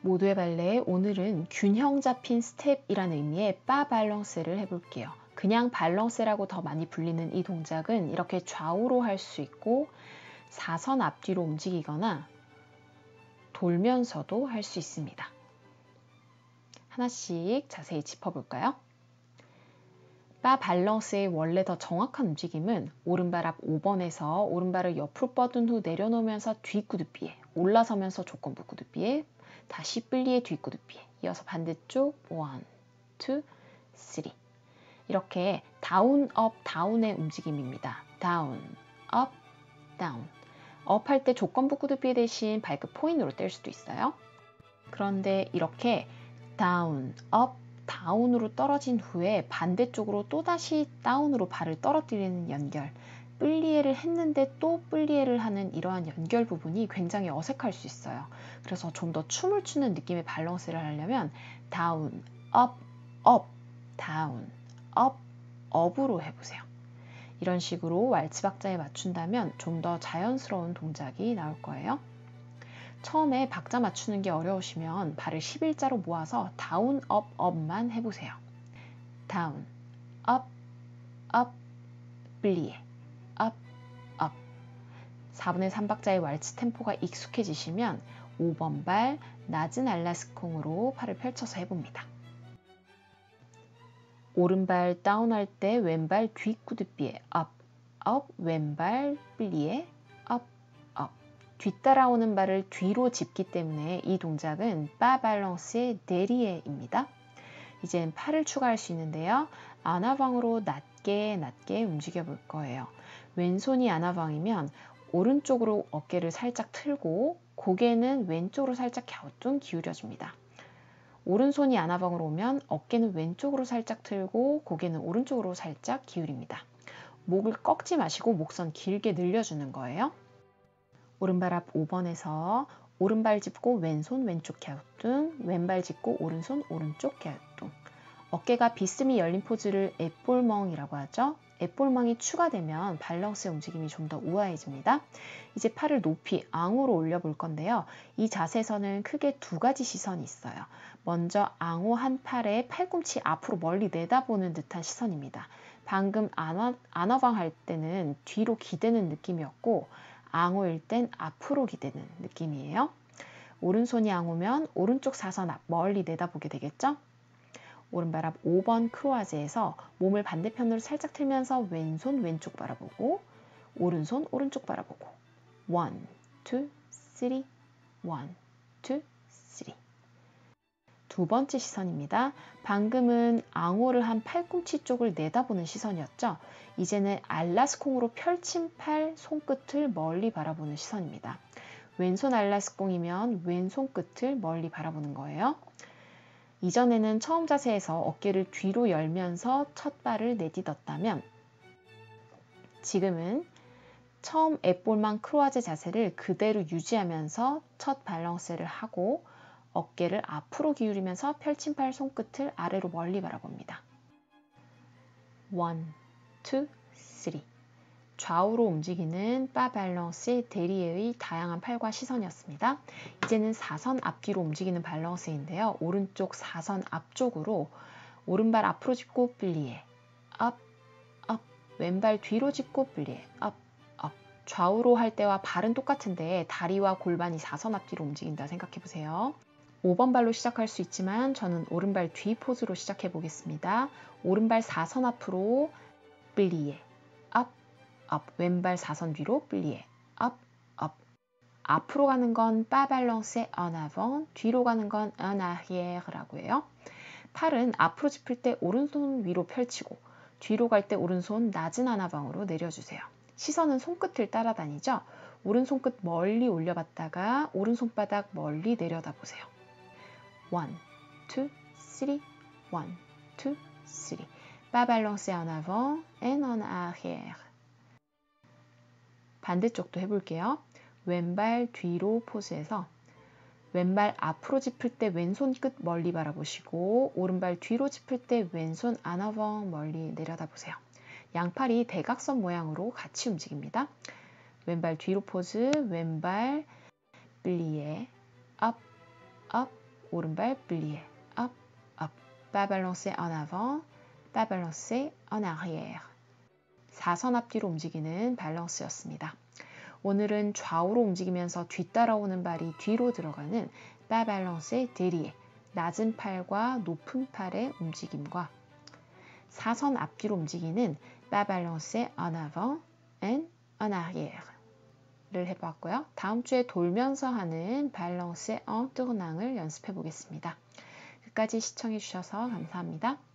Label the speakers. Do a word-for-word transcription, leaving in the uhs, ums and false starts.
Speaker 1: 모두의 발레, 오늘은 균형 잡힌 스텝이라는 의미의 빠 발렁세를 해볼게요. 그냥 발렁세라고 더 많이 불리는 이 동작은 이렇게 좌우로 할 수 있고 사선 앞뒤로 움직이거나 돌면서도 할 수 있습니다. 하나씩 자세히 짚어볼까요? 빠 발렁스의 원래 더 정확한 움직임은 오른발 앞 오 번에서 오른발을 옆으로 뻗은 후 내려놓으면서 뒷구두비에, 올라서면서 조건부 구두비에, 다시 플리에 뒷구두비에, 이어서 반대쪽 원, 투, 쓰리. 이렇게 다운, 업, 다운의 움직임입니다. 다운, 업, 다운. 업 할 때 조건부 구두비 대신 발끝 포인으로 뗄 수도 있어요. 그런데 이렇게 다운, 업, 다운으로 떨어진 후에 반대쪽으로 또다시 다운으로 발을 떨어뜨리는 연결, 플리에를 했는데 또 플리에를 하는 이러한 연결 부분이 굉장히 어색할 수 있어요. 그래서 좀 더 춤을 추는 느낌의 밸런스를 하려면 다운, 업, 업, 다운, 업, 업으로 해보세요. 이런 식으로 왈츠 박자에 맞춘다면 좀 더 자연스러운 동작이 나올 거예요. 처음에 박자 맞추는 게 어려우시면 발을 십일자로 모아서 다운, 업, 업만 해보세요. 다운, 업, 업, 플리에, 업, 업. 사분의 삼 박자의 왈츠 템포가 익숙해지시면 오 번 발 낮은 알라스콩으로 팔을 펼쳐서 해봅니다. 오른발 다운할 때 왼발 뒷구두비에 업, 업, 왼발 플리에, 업, 업. 뒤따라오는 발을 뒤로 짚기 때문에 이 동작은 빠 발렁스의 데리에입니다. 이젠 팔을 추가할 수 있는데요. 아나방으로 낮게 낮게 움직여 볼 거예요. 왼손이 아나방이면 오른쪽으로 어깨를 살짝 틀고 고개는 왼쪽으로 살짝 갸우뚱 기울여줍니다. 오른손이 아나방으로 오면 어깨는 왼쪽으로 살짝 틀고 고개는 오른쪽으로 살짝 기울입니다. 목을 꺾지 마시고 목선 길게 늘려주는 거예요. 오른발 앞 오 번에서 오른발 짚고 왼손 왼쪽 갸우뚱, 왼발 짚고 오른손 오른쪽 갸우뚱. 어깨가 비스듬히 열린 포즈를 앱볼멍이라고 하죠. 앱볼멍이 추가되면 밸런스의 움직임이 좀 더 우아해집니다. 이제 팔을 높이 앙호로 올려볼 건데요. 이 자세에서는 크게 두 가지 시선이 있어요. 먼저 앙호 한 팔에 팔꿈치 앞으로 멀리 내다보는 듯한 시선입니다. 방금 아나, 아나방 할 때는 뒤로 기대는 느낌이었고 앙호일 땐 앞으로 기대는 느낌이에요. 오른손이 앙호면 오른쪽 사선 앞 멀리 내다보게 되겠죠? 오른발 앞 오 번 크로아제에서 몸을 반대편으로 살짝 틀면서 왼손 왼쪽 바라보고 오른손 오른쪽 바라보고 원, 투, 쓰리, 원, 투, 쓰리. 두 번째 시선입니다. 방금은 앙호를 한 팔꿈치 쪽을 내다보는 시선이었죠. 이제는 알라스콩으로 펼친 팔 손끝을 멀리 바라보는 시선입니다. 왼손 알라스콩이면 왼손 끝을 멀리 바라보는 거예요. 이전에는 처음 자세에서 어깨를 뒤로 열면서 첫 발을 내딛었다면 지금은 처음 앱볼망 크로아제 자세를 그대로 유지하면서 첫 밸런스를 하고 어깨를 앞으로 기울이면서 펼친 팔 손끝을 아래로 멀리 바라봅니다. 원, 투, 쓰리. 좌우로 움직이는 빠 밸런스의 데리에의 다양한 팔과 시선이었습니다. 이제는 사선 앞뒤로 움직이는 밸런스인데요. 오른쪽 사선 앞쪽으로 오른발 앞으로 짚고 플리에, 업, 업, 왼발 뒤로 짚고 플리에, 업, 업. 좌우로 할 때와 발은 똑같은데 다리와 골반이 사선 앞뒤로 움직인다 생각해보세요. 오 번 발로 시작할 수 있지만 저는 오른발 뒤 포즈로 시작해 보겠습니다. 오른발 사선 앞으로 플리에, 업, 업, 왼발 사선 뒤로 플리에, 업, 업. 앞으로 가는 건 빠 발렁스의 en avant, 뒤로 가는 건 en arrière라고 해요. 팔은 앞으로 짚을 때 오른손 위로 펼치고 뒤로 갈 때 오른손 낮은 아나방으로 내려주세요. 시선은 손끝을 따라다니죠. 오른손 끝 멀리 올려봤다가 오른손바닥 멀리 내려다보세요. 원, 투, 쓰리, 원, 투, 쓰리. 빠 발렁스의 en avant et en arrière. 반대쪽도 해볼게요. 왼발 뒤로 포즈에서 왼발 앞으로 짚을 때 왼손 끝 멀리 바라보시고 오른발 뒤로 짚을 때 왼손 en avant 멀리 내려다보세요. 양팔이 대각선 모양으로 같이 움직입니다. 왼발 뒤로 포즈, 왼발 플리에, 업, 업, 오른발 플리에 up, up. pas balancer en avant, pas balancer en arrière. 사선 앞뒤로 움직이는 밸런스였습니다. 오늘은 좌우로 움직이면서 뒤따라오는 발이 뒤로 들어가는 pas balancer derrière, 낮은 팔과 높은 팔의 움직임과 사선 앞뒤로 움직이는 pas balancer en avant et en arrière를 해봤고요. 다음 주에 돌면서 하는 balancer en tournant을 연습해 보겠습니다. 끝까지 시청해 주셔서 감사합니다.